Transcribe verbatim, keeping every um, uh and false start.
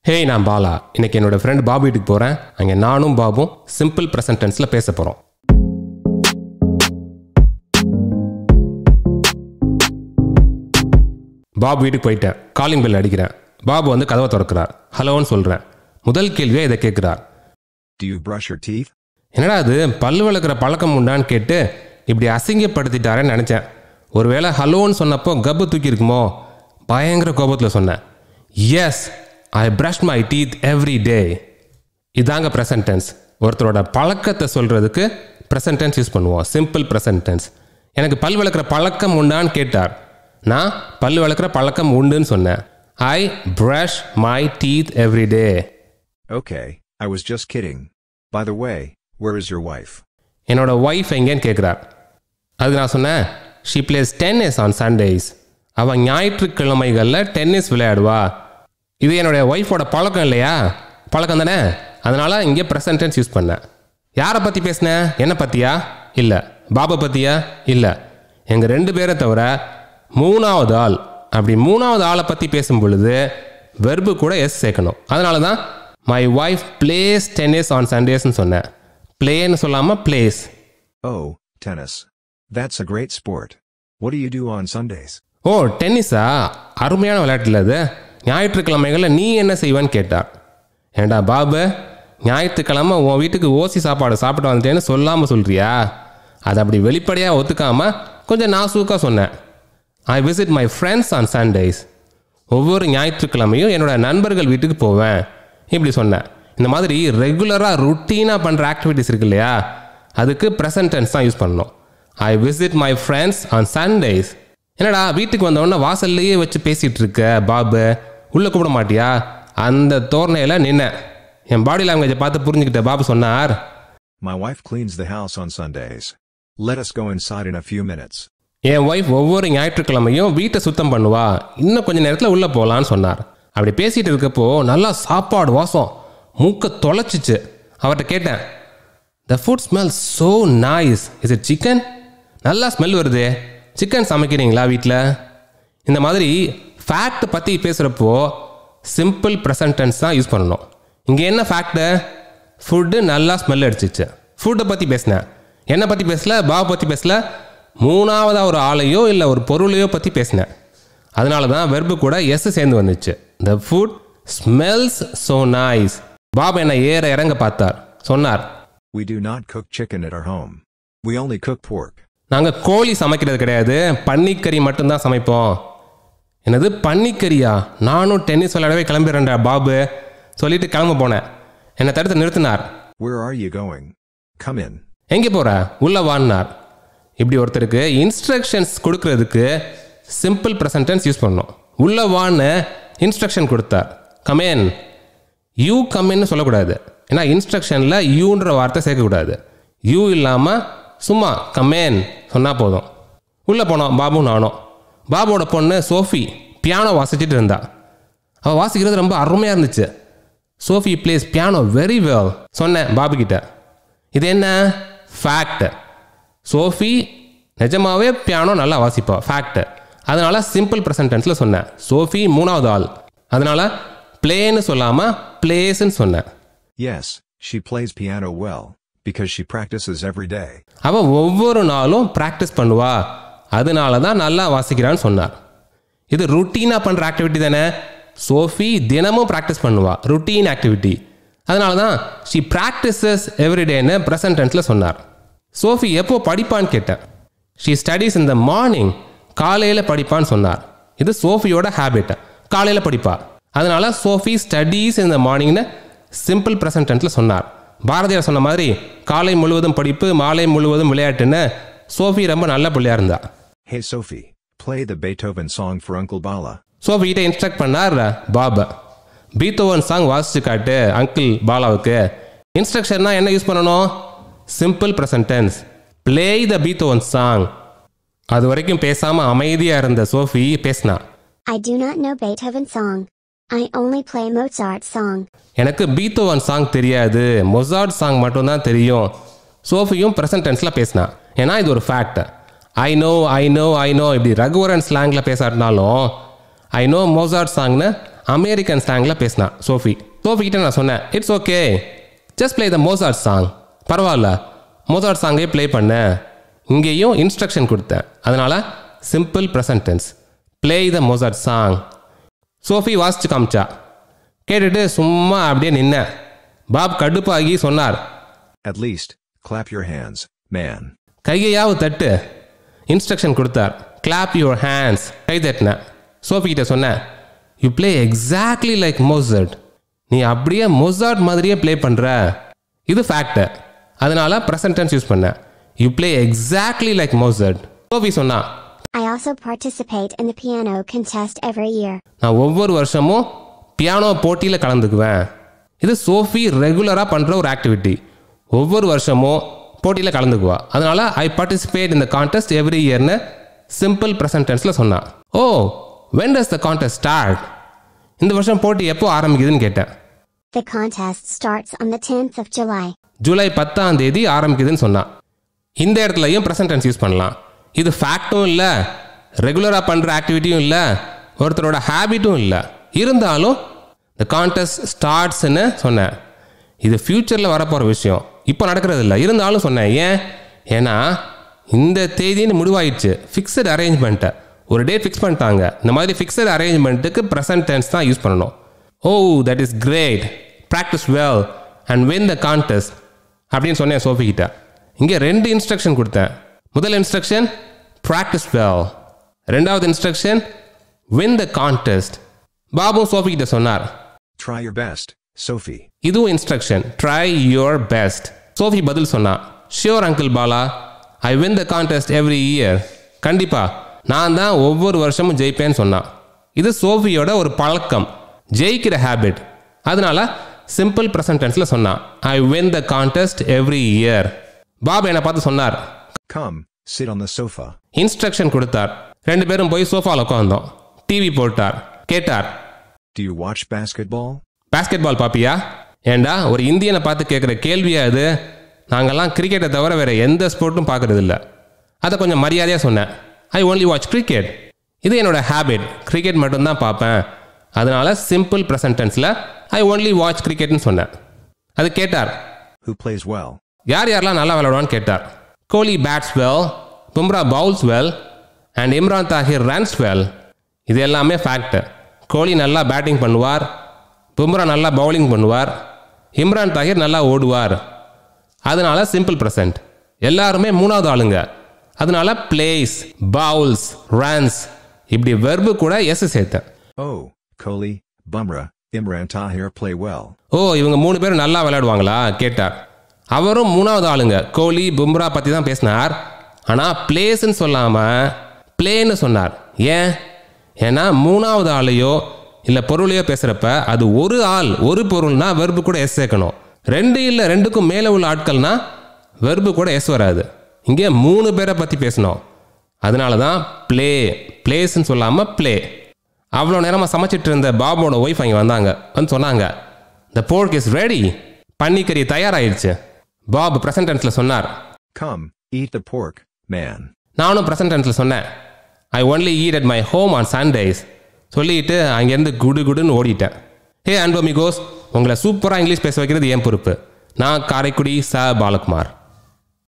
Hey, நான் பாலா. இன்னைக்கு என்னோட ஃப்ரெண்ட் பாபு வீட்டுக்கு போறேன். அங்க நானும் பாபும் சிம்பிள் பிரசன்ட் டென்ஸ்ல பேச போறோம். பாபு வீட்டுக்கு போயிட்டேன். காலிங் பெல் அடிக்கிறேன். பாபு வந்து கதவை திறக்கிறார். ஹலோன்னு சொல்றேன். முதல் கேள்வியா இதை கேட்கிறார். Do you brush your teeth? என்னடா அது பல்லு விளக்குற பழக்கம் உண்டான்னு கேட்டு இப்படி அசிங்கப்படுத்திட்டாரேன்னு நினைச்சேன். ஒருவேளை ஹலோன்னு சொன்னப்போ கப்பு தூக்கி இருக்குமோ? பயங்கர கோபத்தில் சொன்னேன். Yes, I brush my teeth every day. இதாங்க ப்ரெசன்ட் டென்ஸ். ஒருத்தரோட பழக்கத்தை சொல்கிறதுக்கு ப்ரெசன்ட் டென்ஸ் யூஸ் பண்ணுவோம். Simple present tense. எனக்கு பல் விளக்குற பழக்கம் உண்டான்னு கேட்டார். நான் பல் விளக்குற பழக்கம் உண்டுன்னு சொன்னேன். I brush my teeth every day. Okay, I was just kidding. By the way, where is your wife? என்னோட ஒய்ஃப் எங்கேன்னு கேட்குறார். அது நான் சொன்னேன், she plays tennis on Sundays. அவள் ஞாயிற்றுக்கிழமைகளில் டென்னிஸ் விளையாடுவா. இது என்னுடைய ஒய்ஃபோட பழக்கம் இல்லையா? பழக்கம் தானே. அதனால் இங்கே ப்ரெசன்ட் டென்ஸ் யூஸ் பண்ணேன். யாரை பற்றி பேசினேன்? என்னை பற்றியா? இல்லை. பாபா பற்றியா? இல்லை. எங்கள் ரெண்டு பேரை தவிர மூணாவது ஆள், அப்படி மூணாவது ஆளை பற்றி பேசும் பொழுது வெர்பு கூட எஸ் சேர்க்கணும். அதனால தான் my wife plays tennis on சண்டேஸ்ன்னு சொன்னேன். பிளேன்னு சொல்லாமல் plays. Oh, tennis. That's a great sport. What do you do on Sundays? ஓ, டென்னிஸா? அருமையான விளையாட்டுல அது. ஞாயிற்றுக்கிழமைகளில் நீ என்ன செய்வான்னு கேட்டார். ஏண்டா பாபு, ஞாயிற்றுக்கிழமை உன் வீட்டுக்கு ஓசி சாப்பாடு சாப்பிட்டு வந்துட்டேன்னு சொல்லாமல் சொல்கிறியா? அதை அப்படி வெளிப்படையாக ஒத்துக்காமல் கொஞ்சம் நாசூக்காக சொன்னேன். I visit my friends on Sundays. ஒவ்வொரு ஞாயிற்றுக்கிழமையும் என்னோட நண்பர்கள் வீட்டுக்கு போவேன் இப்படி சொன்னேன். இந்த மாதிரி ரெகுலராக ருட்டீனாக பண்ணுற ஆக்டிவிட்டிஸ் இருக்கு இல்லையா, அதுக்கு ப்ரெசன்ட் டென்ஸ் தான் யூஸ் பண்ணணும். I visit my friends on Sundays. என்னடா வீட்டுக்கு வந்தவொடனே வாசல்லையே வச்சு பேசிகிட்டு இருக்க பாபு, உள்ளே கூப்பிட மாட்டியா? அந்த தோரணையில் நின்ன. என் பாடி லாங்குவேஜை பார்த்து புரிஞ்சுக்கிட்ட பாபு சொன்னார். My wife cleans the house on Sundays. Let us go inside in a few minutes. என் ஒய்ஃப் ஒவ்வொரு ஞாயிற்றுக்கிழமையும் வீட்டை சுத்தம் பண்ணுவா, இன்னும் கொஞ்சம் நேரத்தில் உள்ளே போகலான்னு சொன்னார். அப்படி பேசிகிட்டு இருக்கப்போ நல்லா சாப்பாடு வாசம் மூக்க தொலைச்சிச்சு. அவர்கிட்ட கேட்டேன், the food smell so nice. Is it chicken? நல்லா ஸ்மெல் வருது. சிக்கன் சமைக்கிறீங்களா வீட்டில்? இந்த மாதிரி ஃபேக்ட் பற்றி பேசுகிறப்போ சிம்பிள் ப்ரெசன்ட் டென்ஸ் தான் யூஸ் பண்ணணும். இங்கே என்ன ஃபேக்ட்டு? ஃபுட்டு நல்லா ஸ்மெல் அடிச்சிச்சு. ஃபுட்டை பற்றி பேசினேன். என்னை பற்றி பேசல, பாபு பற்றி பேசல, மூணாவதாக ஒரு ஆளையோ இல்லை ஒரு பொருளையோ பற்றி பேசினேன். அதனால தான் வெர்பு கூட எஸ் சேர்ந்து வந்துச்சு. The food smells so nice. Babu என்னை ஏற இறங்க பார்த்தார். சொன்னார், We do not cook chicken at our home. We only cook pork. நாங்கள் கோழி சமைக்கிறது கிடையாது, பன்னிக்கறி மட்டும்தான் சமைப்போம். என்னது பன்னிக்கறியா? நானும் டென்னிஸ் விளையாடவே கிளம்பிடுறேன்டா பாபு சொல்லிட்டு கிளம்ப போனேன். என்னை தடுத்து நிறுத்தினார். Where are you going? Come in. எங்கே போகிற? உள்ளே வான்னார். இப்படி ஒருத்தருக்கு இன்ஸ்ட்ரக்ஷன்ஸ் கொடுக்கறதுக்கு சிம்பிள் ப்ரெசன்ட் டென்ஸ் யூஸ் பண்ணணும். உள்ளே வான்னு இன்ஸ்ட்ரக்ஷன் கொடுத்தார். கமேன். யூ கம்மின்னு சொல்லக்கூடாது. ஏன்னா இன்ஸ்ட்ரக்ஷனில் யூன்ற வார்த்தை சேர்க்கக்கூடாது. யூ இல்லாமல் சும்மா கமேன் சொன்னால் போதும். உள்ளே போனோம் பாபு நானும். பாபுவோட பொண்ணு சோஃபி பியானோ வாசிச்சுட்டு இருந்தா. அவள் வாசிக்கிறது ரொம்ப அருமையாக இருந்துச்சு. Sophie plays piano very well சொன்னேன் பாபு கிட்ட. இது என்ன? ஃபேக்ட். சோஃபி நிஜமாவே பியானோ நல்லா வாசிப்பா, ஃபேக்ட். அதனால சிம்பிள் ப்ரெசன்ட் டென்ஸில் சொன்னேன். சோஃபி மூணாவது ஆள், அதனால பிளேன்னு சொல்லாமல் பிளேஸ்ன்னு சொன்னேன். Yes, she plays piano well because she practices every day. அவள் ஒவ்வொரு நாளும் ப்ராக்டிஸ் பண்ணுவா, அதனால தான் நல்லா வாசிக்கிறான்னு சொன்னார். இது ருட்டீனாக பண்ணுற ஆக்டிவிட்டி தானே. சோஃபி தினமும் ப்ராக்டிஸ் பண்ணுவா, ருட்டீன் ஆக்டிவிட்டி. அதனால தான் ஷி ப்ராக்டிசஸ் எவ்ரிடேன்னு ப்ரெசன்ட் டென்ஸில் சொன்னார். சோஃபி எப்போ படிப்பான்னு கேட்டேன். She studies in the morning. காலையில் படிப்பான்னு சொன்னார். இது சோஃபியோட ஹேபிட், காலையில் படிப்பா. அதனால சோஃபி ஸ்டடீஸ் இன் த மார்னிங்னு சிம்பிள் ப்ரெசன்ட் டென்ஸில் சொன்னார். பாரதியார் சொன்ன மாதிரி காலை முழுவதும் படிப்பு, மாலை முழுவதும் விளையாட்டுன்னு சோஃபி ரொம்ப நல்ல பிள்ளையா இருந்தா. Hey Sophie, play the Beethoven song for Uncle Bala. Sophie கிட்ட இன்ஸ்ட்ரக்ட் பண்ணார் பாபா. பீத்தோவன் சாங் வாசிச்சு காட்டு அங்கிள் பாலாவுக்கு. இன்ஸ்ட்ரக்ஷன்னா என்ன யூஸ் பண்ணணும்? Simple present tense. Play the Beethoven song. அது வரைக்கும் பேசாம அமைதியா இருந்த சோஃபி பேசினா. I do not know Beethoven song. I only play Mozart song. எனக்கு பீத்தோவன் சாங் தெரியாது, மொசார்ட் சாங் மட்டும்தான் தெரியும். சோஃபியும் ப்ரெசன்ட் டென்ஸில் பேசினா. ஏன்னா இது ஒரு fact. I know I know I know இப்படி ரகுவரன் ஸ்லாங்கில் பேசாட்டினாலும் ஐ நோ மோசார்ட் சாங்னு அமெரிக்கன் ஸ்லாங்கில் பேசினான் சோஃபி. சோஃபி கிட்ட நான் சொன்னேன், it's okay, just play the Mozart song. பரவாயில்ல, மோசார்ட் சாங்கே ப்ளே பண்ண. இங்கேயும் இன்ஸ்ட்ரக்ஷன் கொடுத்தேன். அதனால் simple present tense, play the Mozart song. Sophie வாசிச்சு காமிச்சா. கேட்டுட்டு சும்மா அப்படியே நின்னேன். பாப் கடுப்பாகி சொன்னார், At least, clap your hands, man. கையையாவது தட்டு. இன்ஸ்ட்ரக்ஷன் கொடுத்தார், கிளாப் யுவர் ஹேண்ட்ஸ். கை தட்டினேன். சோஃபி கிட்ட சொன்னேன், you play exactly like Mozart. நீ அப்படியே மோசார்ட் மாதிரியே ப்ளே பண்ணுற. இது ஃபேக்ட். அதனால ப்ரெசன்ட் டென்ஸ் யூஸ் பண்ண. You play exactly like Mozart. Sophie சொன்னா, I also participate in the piano contest every year. நான் ஒவ்வொரு வருஷமும் பியானோ போட்டியில் கலந்துக்குவேன். இது சோஃபி ரெகுலராக பண்ணுற ஒரு ஆக்டிவிட்டி. ஒவ்வொரு வருஷமும் போட்டியில் கலந்துக்குவா. அதனால I participate in the contest every இயர்னு சிம்பிள் ப்ரெசன்ட் டென்ஸில் சொன்னான். Oh, when does the contest start? இந்த வருஷம் போட்டி எப்போ ஆரம்பிக்குதுன்னு கேட்டேன். The contest starts on the tenth of July. July பத்தாம் தேதி ஆரம்பிக்குதுன்னு சொன்னான். இந்த இடத்துலையும் ப்ரெசன்ட் டென்ஸ் யூஸ் பண்ணலாம். இது ஃபேக்டும் இல்லை, ரெகுலராக பண்ணுற ஆக்டிவிட்டியும் இல்லை, ஒருத்தரோட ஹேபிட்டும் இல்லை. இருந்தாலும் த கான்டெஸ்ட் ஸ்டார்ட்ஸ்ன்னு சொன்னேன். இது ஃப்யூச்சரில் வரப்போகிற விஷயம், இப்போ நடக்கிறது இல்லை. இருந்தாலும் சொன்னேன். ஏன்? ஏன்னா இந்த தேதின்னு முடிவாயிடுச்சு. ஃபிக்ஸட் அரேஞ்ச்மெண்ட்டை ஒரு டேட் ஃபிக்ஸ் பண்ணிட்டாங்க. இந்த மாதிரி ஃபிக்ஸட் அரேஞ்ச்மெண்ட்டுக்கு ப்ரெசன்ட் டென்ஸ் தான் யூஸ் பண்ணணும். Oh, that is great, practise well and win the contest அப்படின்னு சொன்னேன் சோஃபி கிட்ட. இங்கே ரெண்டு இன்ஸ்ட்ரக்ஷன் கொடுத்தேன். முதல் இன்ஸ்ட்ரக்ஷன் ப்ராக்டிஸ் வெல், ரெண்டாவது instruction win the contest. Babu Sophie கிட்ட சொன்னார், Try your best, Sophie. இதுவும் instruction, try your best. Sophie பதில் சொன்னா, sure uncle Bala, I win the contest every year. கண்டிப்பா நான் தான் ஒவ்வொரு வருஷமும் ஜெயிப்பேன்னு சொன்னான். இது சோஃபியோட ஒரு பழக்கம், ஜெயிக்கிற ஹேபிட். அதனால சிம்பிள் ப்ரெசன்ட் டென்ஸில் சொன்னான், I win the contest every year. Bob என்னை பார்த்து சொன்னார், Come, sit on the sofa. இன்ஸ்ட்ரக்ஷன் கொடுத்தார். ரெண்டு பேரும் போய் சோஃபாவில் உட்காந்தோம். டிவி போட்டார். கேட்டார், Do you watch basketball? Basketball பாப்பியா? ஏண்டா ஒரு இந்தியனை பார்த்து கேட்குற கேள்வியா இது? நாங்கள்லாம் கிரிக்கெட்டை தவிர வேறு எந்த ஸ்போர்ட்டும் பார்க்குறது இல்லை. அதை கொஞ்சம் மரியாதையாக சொன்னேன். I only watch cricket. இது என்னோட ஹேபிட், கிரிக்கெட் மட்டும்தான் பார்ப்பேன். அதனால சிம்பிள் ப்ரெசன்ட் டென்ஸில் ஐ ஒன்லி வாட்ச் கிரிக்கெட்னு சொன்னேன். அது கேட்டார், Who plays well? யார் யாரெல்லாம் நல்லா விளையாடுவான்னு கேட்டார். Kohli bats well, Bumrah bowls well and Imran Tahir runs well. இது எல்லாமே ஃபேக்ட். கோலி நல்லா பேட்டிங் பண்ணுவார், பும்ரா நல்லா பவுலிங் பண்ணுவார், இம்ரான் தாஹிர் நல்லா ஓடுவார். அதனால சிம்பிள் ப்ரெசன்ட். எல்லாருமே மூணாவது ஆளுங்க. அதனால பிளேஸ், பவுல்ஸ், ரன்ஸ் இப்படி வெர்பு கூட எஸ் சேர்த்தேன். Oh, Kohli, Bumrah, Imran Tahir play well. ஓ, இவங்க மூணு பேரும் நல்லா விளையாடுவாங்களா கேட்டார். அவரும் மூணாவது ஆளுங்க, கோலி பும்ரா பற்றி தான் பேசினார். ஆனால் பிளேஸ்ன்னு சொல்லாமல் பிளேன்னு சொன்னார். ஏன்? ஏன்னா மூணாவது ஆளையோ இல்லை பொருளையோ பேசுகிறப்ப அது ஒரு ஆள் ஒரு பொருள்னா வெர்பு கூட எஸ் சேர்க்கணும். ரெண்டு இல்லை ரெண்டுக்கும் மேலே உள்ள ஆட்கள்னா வெர்பு கூட எஸ் வராது. இங்கே மூணு பேரை பற்றி பேசணும். அதனால தான் ப்ளே, பிளேஸ்ன்னு சொல்லாமல் ப்ளே. அவ்வளோ நேரமாக சமைச்சிட்டு இருந்த பாபோட ஒய்ஃப் அங்கே வந்தாங்க. வந்து சொன்னாங்க, த போர்க் இஸ் ரெடி, பன்னிக்கறி தயாராகிடுச்சு. பாப் ப்ரெசன்ட் டென்ஸில் சொன்னார், Come, eat the pork, man. நானும் ப்ரெசன்ட் டென்ஸில் சொன்னேன், I only eat at my home on Sundays. சொல்லிட்டு அங்கேருந்து குடு குடுன்னு ஓடிட்டேன். ஹே அன்பமிகோஸ், உங்களை சூப்பராக இங்கிலீஷ் பேச வைக்கிறது என் பொறுப்பு. நான் காரைக்குடி ச பாலகுமார்.